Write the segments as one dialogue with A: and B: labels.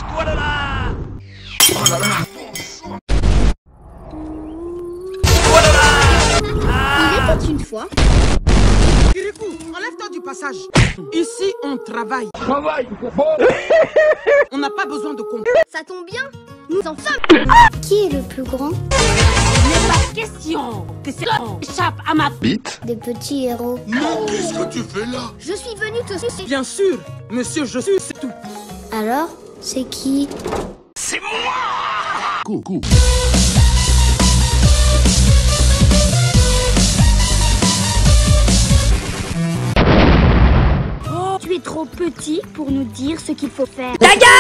A: Voilà là.
B: Oh là là.
A: Voilà là.
C: Il était une fois.
D: Kirikou, enlève-toi du passage. Ici, on travaille.
B: Travail. Bon.
D: On n'a pas besoin de compte.
C: Ça tombe bien, nous en sommes. Qui est le plus grand?
E: Il n'est pas question que ça échappe à ma
B: Bite.
C: Des petits héros.
B: Non, qu'est-ce que tu fais là?
C: Je suis venu te sucer.
D: Bien sûr, monsieur, je suis, c'est tout.
C: Alors, c'est qui?
A: C'est moi.
B: Coucou.
C: Tu es trop petit pour nous dire ce qu'il faut faire.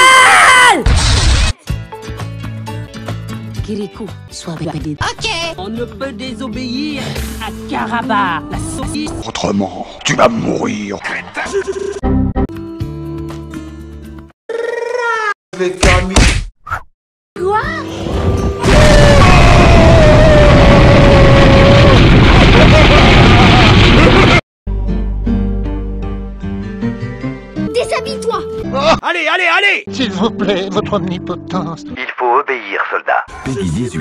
E: Kirikou, sois valide. Ok. On ne peut désobéir à Karaba, la saucisse.
B: Autrement, tu vas mourir. Les camis.
C: Quoi? Déshabille-toi!
A: Allez, allez, allez.
F: S'il vous plaît, votre omnipotence.
G: Il faut obéir, soldat.
B: Peggy 18.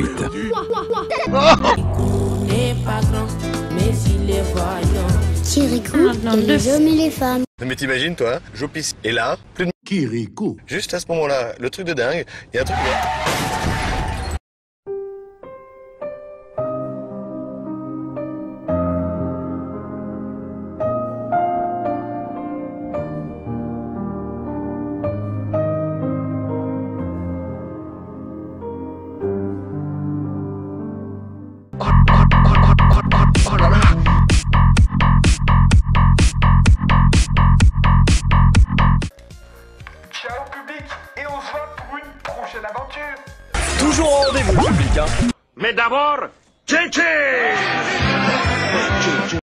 H: n'est pas grand, mais il est vaillant.
C: Kirikou et les hommes et les femmes.
G: Mais t'imagines, toi, Jopis est là, plus de...
B: Kirikou.
G: Juste à ce moment-là, le truc de dingue, il y a un truc...
B: Oh là là.
I: Ciao public, et on se voit pour une prochaine aventure.
A: Toujours au rendez-vous, public, hein. Mais d'abord, tché